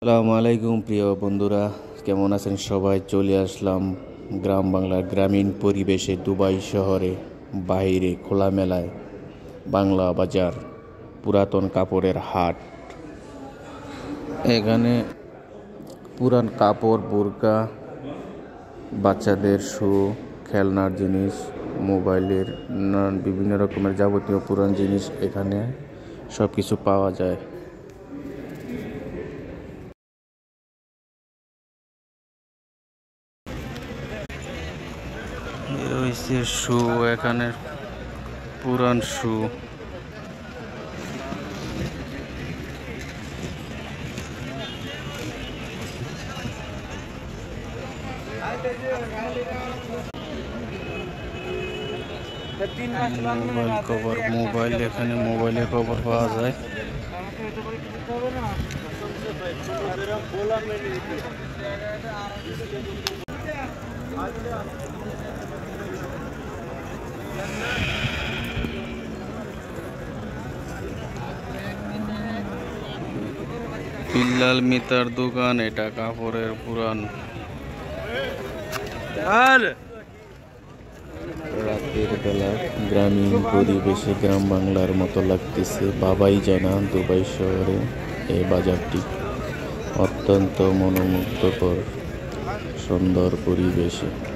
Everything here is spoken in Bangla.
আসসালামু আলাইকুম প্রিয় বন্ধুরা, কেমন আছেন সবাই? চলে আসলাম গ্রাম বাংলার গ্রামীণ পরিবেশে দুবাই শহরে বাইরে খোলামেলায় বাংলা বাজার, পুরাতন কাপড়ের হাট। এখানে পুরান কাপড়, বোরকা, বাচ্চাদের শু, খেলনার জিনিস, মোবাইলের বিভিন্ন রকমের যাবতীয় পুরান জিনিস এখানে সব কিছু পাওয়া যায়। রয়েছে শু, এখানে পুরান শু। মোবাইল কভার, এখানে মোবাইলের কভার পাওয়া যায়। বিল্লাল মিতার দোকান, এটা কাপড়ের পুরান। রাতের বেলা গ্রামীণ পরিবেশে গ্রাম বাংলার মতো লাগতেছে। ভাবাই যায় না দুবাই শহরে এই বাজারটি অত্যন্ত মনোমুগ্ধকর সুন্দর পরিবেশে।